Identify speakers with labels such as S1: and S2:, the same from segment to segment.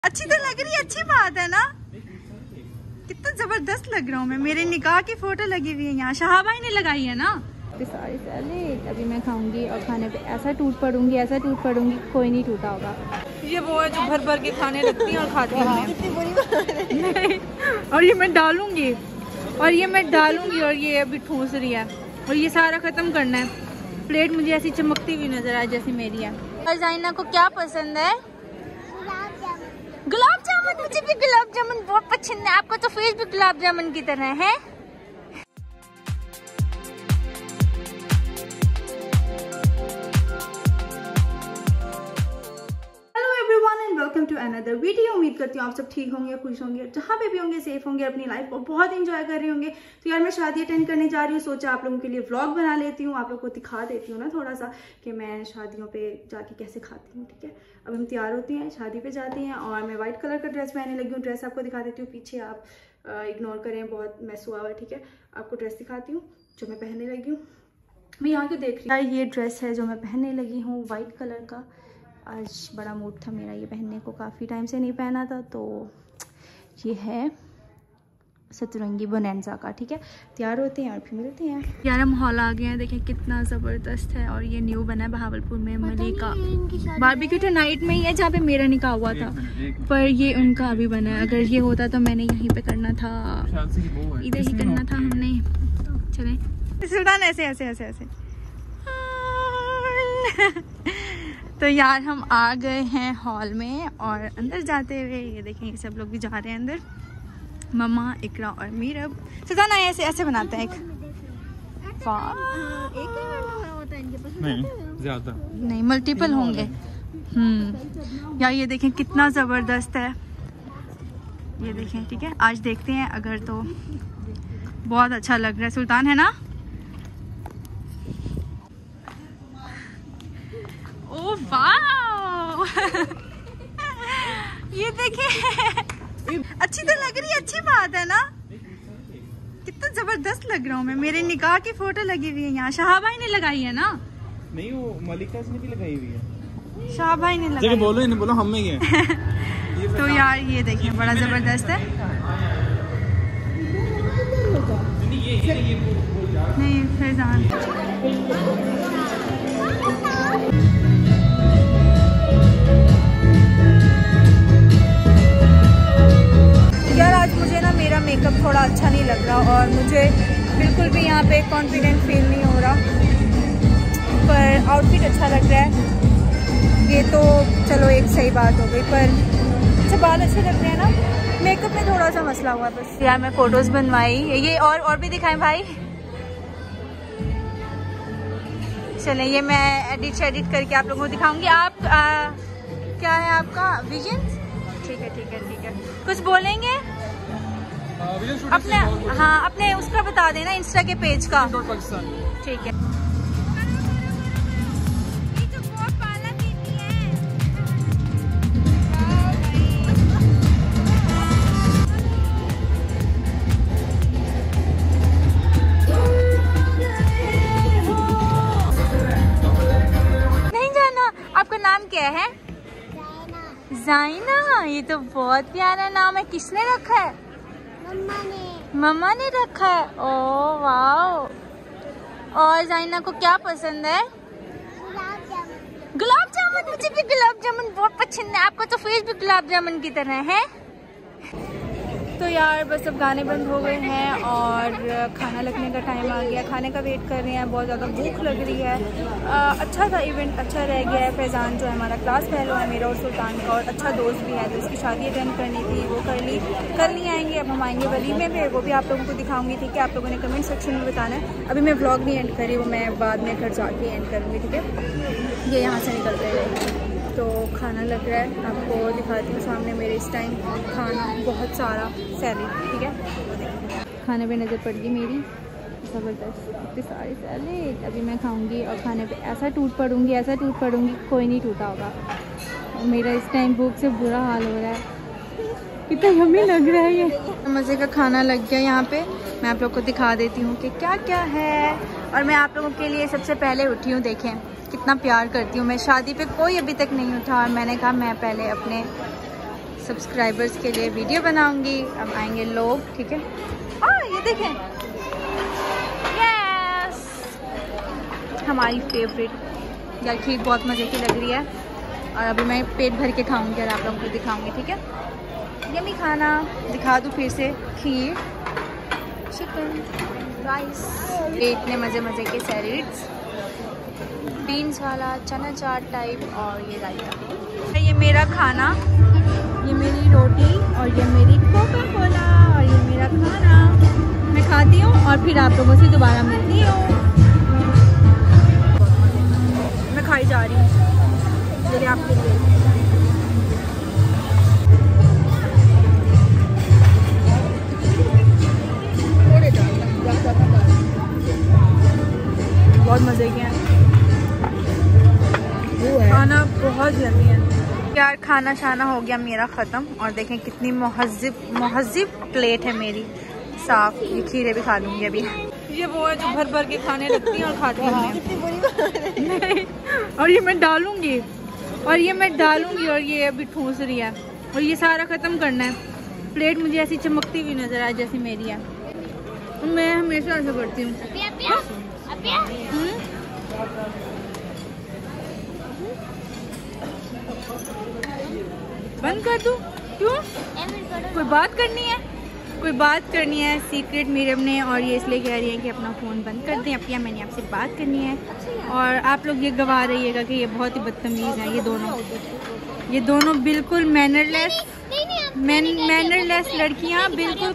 S1: अच्छी तो लग रही है, अच्छी बात है ना। कितना जबरदस्त लग रहा हूँ मैं। मेरे निकाह की फोटो लगी हुई है यहाँ, शाहबाई ने लगाई है ना। सारी सैलेड अभी मैं खाऊंगी और खाने पे ऐसा टूट पड़ूंगी, ऐसा टूट पड़ूंगी, कोई नहीं टूटा होगा। ये वो है जो भर भर के खाने लगती है और खाती हूँ मैं। और ये मैं डालूंगी और ये अभी ठूस रही है और ये सारा खत्म करना है। प्लेट मुझे ऐसी चमकती हुई नजर आए जैसी मेरी है। और जाइना को क्या पसंद है? गुलाब जामुन। मुझे भी गुलाब जामुन बहुत पसंद है। आपका तो फेस भी गुलाब जामुन की तरह है। Welcome to another video. उम्मीद करती हूँ आप सब ठीक होंगे, खुश होंगे, जहाँ पे भी होंगे सेफ होंगे, अपनी लाइफ को बहुत एंजॉय कर रहे होंगे। तो यार मैं शादी अटेंड करने जा रही हूँ, सोचा आप लोगों के लिए व्लॉग बना लेती हूँ, आप लोगों को दिखा देती हूँ ना थोड़ा सा कि मैं शादियों पे जाके कैसे खाती हूँ। ठीक है, अब हम तैयार होती हैं, शादी पे जाती हैं और मैं व्हाइट कलर का ड्रेस पहनने लगी हूँ। ड्रेस आपको दिखा देती हूँ, पीछे आप इग्नोर करें, बहुत मैस हुआ हुआ है। ठीक है, आपको ड्रेस दिखाती हूँ जो मैं पहनने लगी हूँ। मैं यहाँ के देख रही हूँ, ये ड्रेस है जो मैं पहनने लगी हूँ, वाइट कलर का। आज बड़ा मूड था मेरा ये पहनने को, काफ़ी टाइम से नहीं पहना था। तो ये है सतरंगी बोनेंजा का। ठीक है, तैयार होते हैं और फिर मिलते हैं। यार हम हॉल आ गए हैं, देखें कितना ज़बरदस्त है। और ये न्यू बना है बहावलपुर में, मलिका बारबेक्यू तो नाइट में ही है जहाँ पे मेरा निकाह हुआ था, पर ये उनका अभी बना है। अगर ये होता तो मैंने यहीं पे करना था, इधर ही करना था हमने। तो चले सुल्तान, ऐसे ऐसे ऐसे ऐसे। तो यार हम आ गए हैं हॉल में और अंदर जाते हुए ये देखें ये सब लोग भी जा रहे हैं अंदर। मम्मा, इकरा और मीरब। सुल्तान आए ऐसे ऐसे बनाते हैं एक
S2: ज्यादा
S1: नहीं, मल्टीपल होंगे। यार ये देखें कितना ज़बरदस्त है, ये देखें। ठीक है, आज देखते हैं, अगर तो बहुत अच्छा लग रहा है। सुल्तान है ना? ओह वाह ये देखें अच्छी तो लग रही है, अच्छी बात है ना। कितना जबरदस्त लग रहा हूँ मैं। मेरे निकाह की फोटो लगी हुई है यहाँ, शाहबाई ने लगाई है ना।
S2: नहीं, वो मलिका ने भी लगाई हुई है, शाहबाई
S1: ने लगाई।
S2: बोलो इन्हें, बोलो हम में क्या। तो
S1: यार ये देखें बड़ा जबरदस्त है। नहीं फैजान यार आज मुझे ना मेरा मेकअप थोड़ा अच्छा नहीं लग रहा और मुझे बिल्कुल भी यहाँ पे कॉन्फिडेंट फील नहीं हो रहा, पर आउटफिट अच्छा लग रहा है। ये तो चलो एक सही बात हो गई, पर अच्छा बाल अच्छे लग रहे हैं ना। मेकअप में थोड़ा सा मसला हुआ बस। यार मैं फोटोज बनवाई, ये और भी दिखाएं भाई। चले ये मैं एडिट करके आप लोगों को दिखाऊंगी। आप क्या है आपका विजन? ठीक है ठीक है ठीक है, कुछ बोलेंगे अपने? हाँ अपने उसका बता देना, इंस्टा के पेज का। ठीक है। नहीं जाना? आपका नाम क्या है? जाइना। ये तो बहुत प्यारा नाम है, किसने रखा है? मम्मा ने रखा है। ओह वाह। और जाइना को क्या पसंद है? गुलाब जामुन। मुझे भी गुलाब जामुन बहुत पसंद है। आपका तो फेस भी गुलाब जामुन की तरह है। तो यार बस अब गाने बंद हो गए हैं और खाना लगने का टाइम आ गया। खाने का वेट कर रहे हैं, बहुत ज़्यादा भूख लग रही है। अच्छा था इवेंट, अच्छा रह गया है। फैज़ान जो है हमारा क्लास फेलो है मेरा और सुल्तान का, और अच्छा दोस्त भी है, तो उसकी शादी अटेंड करनी थी, वो कर ली। कल नहीं आएंगे, अब हम आएंगे वलीमे पे, वो भी आप लोगों को दिखाऊंगी। ठीक है, आप लोगों ने कमेंट सेक्शन में बताना है। अभी मैं व्लॉग नहीं एंड करी, वो मैं बाद में घर जाके एंड करूँगी। ठीक है, ये यहाँ से निकल रहे। तो खाना लग रहा है, आपको दिखाती हूँ सामने मेरे इस टाइम खाना, बहुत सारा सैलेड। ठीक है, खाने पे नज़र पड़ गई मेरी, ज़बरदस्त इतनी सारी सैलेड। अभी मैं खाऊंगी और खाने पे ऐसा टूट पड़ूंगी, ऐसा टूट पड़ूंगी, कोई नहीं टूटा होगा। और मेरा इस टाइम भूख से बुरा हाल हो रहा है, कितना यम्मी लग रहा है। ये मज़े का खाना लग गया यहाँ पे। मैं आप लोग को दिखा देती हूँ कि क्या क्या है। और मैं आप लोगों के लिए सबसे पहले उठी हूँ, देखें कितना प्यार करती हूँ मैं। शादी पे कोई अभी तक नहीं उठा और मैंने कहा मैं पहले अपने सब्सक्राइबर्स के लिए वीडियो बनाऊंगी। अब आएंगे लोग, ठीक है। ये देखें, यस, हमारी फेवरेट यार खीर बहुत मज़े की लग रही है। और अभी मैं पेट भर के खाऊंगी और आप लोगों को दिखाऊंगी, ठीक है। यम्मी खाना दिखा दूँ फिर से, खीर, चिकन, राइस, इतने मज़े के सैलेड्स, बीन्स वाला चना चाट टाइप, और ये रायता। ये मेरा खाना, ये मेरी रोटी, और ये मेरी कोका कोला, और ये मेरा खाना। मैं खाती हूँ और फिर आप लोगों से दोबारा मिलती हूँ। मैं खाई जा रही हूँ मेरे आपके लिए। बहुत मज़े के हैं, खाना बहुत यम्मी है यार। खाना शाना हो गया मेरा ख़त्म, और देखें कितनी महज़िब प्लेट है मेरी, साफ। ये खीरे भी खा लूँगी अभी। ये वो है जो भर भर के खाने लगती हैं और खाती हैं। और ये मैं डालूँगी, और ये अभी ठूस रही है, और ये सारा ख़त्म करना है। प्लेट मुझे ऐसी चमकती हुई नज़र आए जैसी मेरी है। मैं हमेशा ऐसा करती हूँ। बंद कर दूँ? क्यों? कोई बात करनी है सीक्रेट मीडियम ने, और ये इसलिए कह रही है कि अपना फ़ोन बंद कर दें। अपिया, मैंने आपसे बात करनी है। और आप लोग ये गवा रहिएगा कि ये बहुत ही बदतमीज़ हैं ये दोनों बिल्कुल मैनरलेस लड़कियाँ। बिल्कुल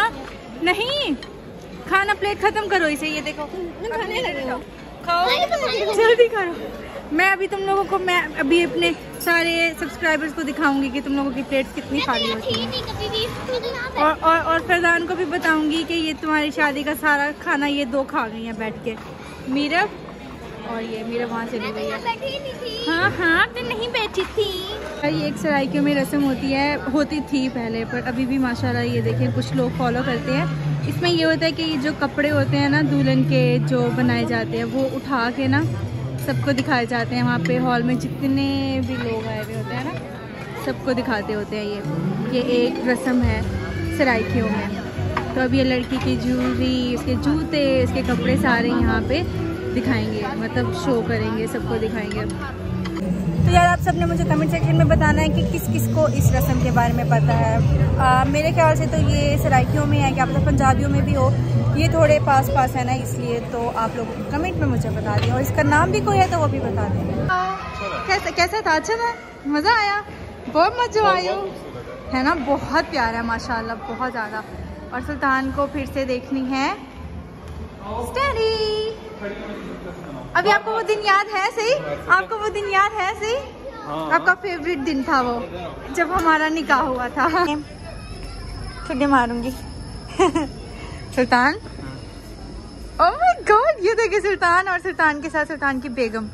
S1: खाना प्लेट ख़त्म करो इसे। ये देखो, खाओ जल्दी करो। मैं अभी तुम लोगों को, मैं अभी अपने सारे सब्सक्राइबर्स को दिखाऊंगी कि तुम लोगों की प्लेट्स कितनी खाली होती हैं। और फरदान को भी बताऊंगी कि ये तुम्हारी शादी का सारा खाना ये 2 खा गई हैं बैठ के। मीरब, और ये मीरब वहाँ चली गई है। हाँ तो नहीं बैठी थी। ये एक सराइकियों में रस्म होती थी पहले, पर अभी भी माशाल्लाह ये देखें कुछ लोग फॉलो करते हैं। इसमें ये होता है कि ये जो कपड़े होते हैं ना दुल्हन के, जो बनाए जाते हैं, वो उठा के ना सबको दिखाए जाते हैं। वहाँ पे हॉल में जितने भी लोग आए हुए होते हैं ना, सबको दिखाते होते हैं। ये एक रस्म है सराइकियों में। तो अब ये लड़की की ज्वेलरी, उसके जूते, उसके कपड़े सारे यहाँ पे दिखाएंगे, मतलब शो करेंगे, सबको दिखाएंगे। तो यार आप सबने मुझे कमेंट सेक्शन में बताना है कि किस किस को इस रस्म के बारे में पता है। मेरे ख्याल से तो ये सराइकियों में है, क्या पता पंजाबियों में भी हो। ये थोड़े पास है ना, इसलिए तो आप लोग कमेंट में मुझे बता दें, और इसका नाम भी कोई है तो वो भी बता दें। कैसा था? अच्छा था, मज़ा आया, बहुत मज़ा आया है ना। बहुत प्यारा है माशाल्लाह, बहुत ज़्यादा। और सुल्तान को फिर से देखनी है स्टडी। अभी आपको वो दिन याद है सही? आपको वो दिन याद है सही? आपका फेवरेट दिन था वो, जब हमारा निकाह हुआ था। ठुड्डी मारूंगी। सुल्तान, ओह माय गॉड, ये देखिए सुल्तान, और सुल्तान के साथ सुल्तान की बेगम।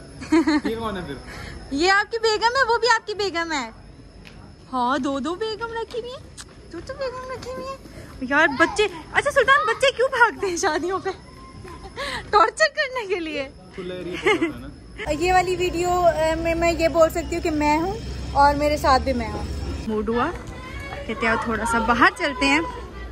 S1: ये आपकी बेगम है, वो भी आपकी बेगम है। हाँ, 2 बेगम रखी हुई है, 2 बेगम रखी हुई है यार। बच्चे, अच्छा सुल्तान, बच्चे क्यों भागते हैं शादियों पे? टॉर्चर करने के लिए। ये वाली वीडियो में मैं ये बोल सकती हूँ कि मैं हूँ और मेरे साथ भी मैं हूँ। मूड हुआ, कहते हैं थोड़ा सा बाहर चलते हैं,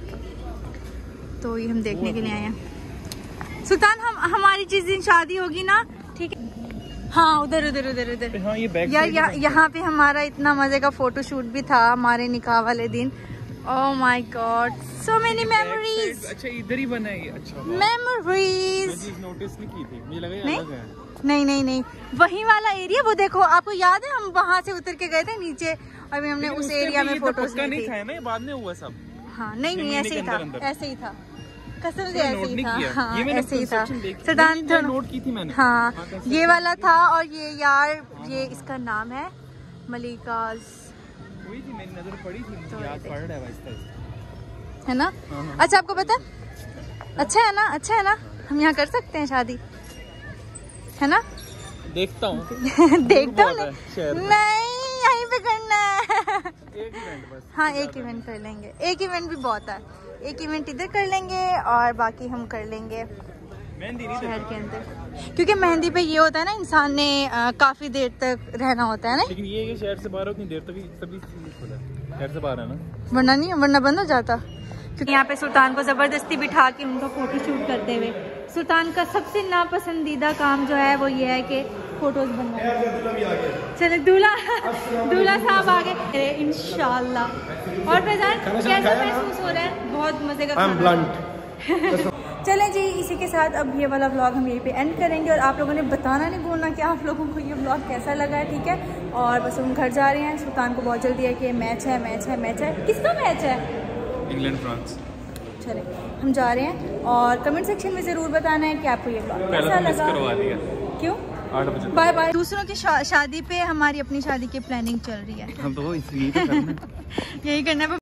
S1: तो ये हम देखने के लिए आए हैं। सुल्तान, हमारी जिस दिन शादी होगी ना, ठीक है? हाँ, उधर।
S2: हाँ, ये
S1: यार यहाँ पे हमारा इतना मजे का फोटो शूट भी था हमारे निकाह वाले दिन। Oh my God, so many memories.
S2: अच्छा, इधर ही बना है। अच्छा,
S1: मेमोरीज।
S2: नोटिस नहीं की थी, मुझे लगा
S1: नहीं?
S2: अलग है।
S1: नहीं, वही वाला एरिया, वो देखो, आपको याद है हम वहाँ से उतर के गए थे नीचे, और भी हमने उस एरिया में फोटोज ली थी।
S2: नहीं, बाद में हुआ सब।
S1: हाँ, नहीं, ऐसे ही था, कसम से ऐसे ही था। हाँ,
S2: ये
S1: ऐसे ही था।
S2: सुल्तान नोट की थी मैंने।
S1: हाँ, ये वाला था। और ये यार, ये इसका नाम है मलिकाज,
S2: वही थी, मेरी नजर पड़ी थी, मुझे याद पड़ रहा
S1: है ना। अच्छा, आपको पता? अच्छा है ना, हम यहाँ कर सकते हैं शादी, है ना?
S2: देखता हूँ
S1: नहीं, यहीं पे करना है।
S2: एक इवेंट बस।
S1: हाँ, एक इवेंट कर लेंगे, एक इवेंट भी बहुत है। एक इवेंट इधर कर लेंगे और बाकी हम कर लेंगे शहर के अंदर, क्योंकि मेहंदी पे ये होता है ना, इंसान ने काफी देर तक रहना होता है ना।
S2: लेकिन ये शहर से बाहर उतनी देर तक सभी घर से बाहर है ना,
S1: वरना नहीं, वरना बंद हो जाता। क्योंकि यहाँ पे सुल्तान को ज़बरदस्ती बिठा के उनका फ़ोटो शूट करते हुए, सुल्तान का सबसे नापसंदीदा काम जो है वो ये है कि फ़ोटोज़ बनवाना। चले दूल्हा साहब आ गए इंशाल्लाह। और फैजान कैसा महसूस हो रहा है? बहुत मज़े का खाना। चलें जी, इसी के साथ अब ये वाला व्लॉग हम यहीं पे एंड करेंगे। और आप लोगों ने बताना नहीं भूलना कि आप लोगों को ये व्लॉग कैसा लगा है, ठीक है? और बस हम घर जा रहे हैं। सुल्तान को बहुत जल्दी है कि मैच है। किसका मैच है?
S2: England France.
S1: चलें हम जा रहे हैं, और कमेंट सेक्शन में ज़रूर बताना है कि आपको ये व्लॉग कैसा लगा। क्यों?
S2: 8 बजे।
S1: Bye bye. दूसरों की शादी पे हमारी अपनी शादी की प्लानिंग चल रही है।
S2: हम तो इसलिए
S1: यही करना है।